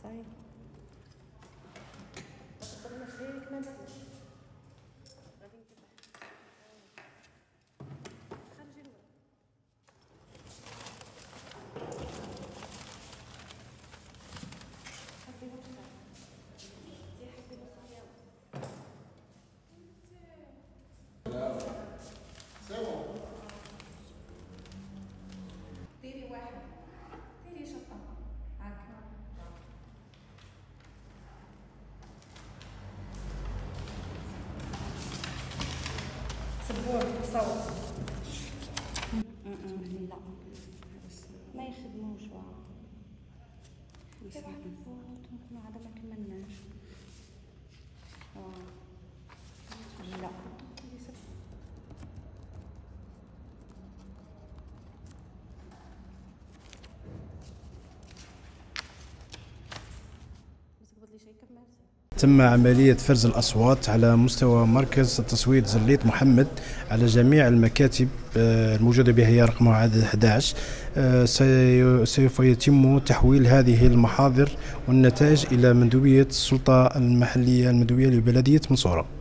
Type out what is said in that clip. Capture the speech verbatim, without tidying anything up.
صحيح. ديري واحد، ديري شطة هاكا. صبور صوت. لا ما يخدموش واه. ممكن عاد ما كملناش. اه لا تم عملية فرز الأصوات على مستوى مركز التصويت زليط محمد على جميع المكاتب الموجودة بها، هي رقمها عدد أحد عشر. سوف يتم تحويل هذه المحاضر والنتائج إلى مندوبية السلطة المحلية المندوبية لبلدية منصورة.